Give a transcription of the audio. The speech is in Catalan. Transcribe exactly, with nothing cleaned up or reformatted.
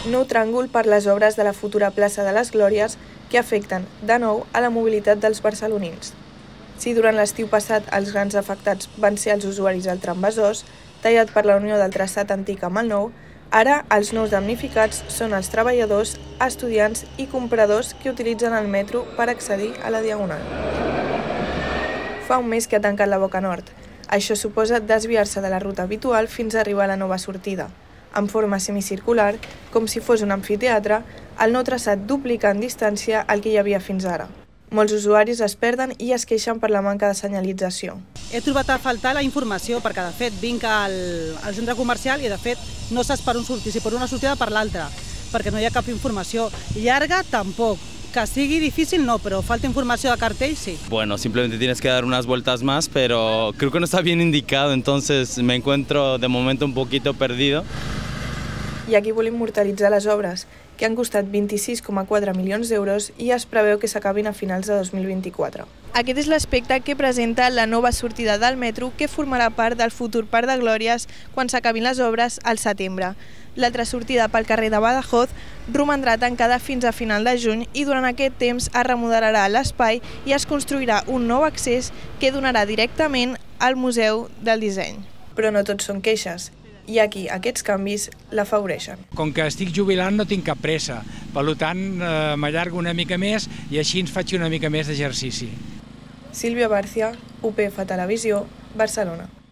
Nou tràngol per les obres de la futura plaça de les Glòries que afecten, de nou, a la mobilitat dels barcelonins. Si durant l'estiu passat els grans afectats van ser els usuaris del tram Besòs, tallat per la unió del traçat antic amb el nou, ara els nous damnificats són els treballadors, estudiants i compradors que utilitzen el metro per accedir a la Diagonal. Fa un mes que ha tancat la boca nord. Això suposa desviar-se de la ruta habitual fins a arribar a la nova sortida. En forma semicircular, com si fos un amfiteatre, el nou traçat duplica en distància el que hi havia fins ara. Molts usuaris es perden i es queixen per la manca de senyalització. He trobat a faltar la informació, perquè de fet vinc al, al centre comercial i de fet no saps per on sortir, si per una sortida per l'altra, perquè no hi ha cap informació. Llarga tampoc. Que sigui difícil no, pero falta información de cartel, sí. Bueno, simplemente tienes que dar unas vueltas más, pero creo que no está bien indicado, entonces me encuentro de momento un poquito perdido. I aquí vol immortalitzar les obres, que han costat vint-i-sis coma quatre milions d'euros i es preveu que s'acabin a finals de dos mil vint-i-quatre. Aquest és l'aspecte que presenta la nova sortida del metro que formarà part del futur Parc de Glòries quan s'acabin les obres al setembre. L'altra sortida pel carrer de Badajoz romandrà tancada fins a final de juny i durant aquest temps es remodelarà l'espai i es construirà un nou accés que donarà directament al Museu del Disseny. Però no tots són queixes, i aquí aquests canvis l'afavoreixen. Com que estic jubilant no tinc cap pressa, per tant eh, m'allargo una mica més i així ens faig una mica més d'exercici. Sílvia Bárcia, U P F Televisió, Barcelona.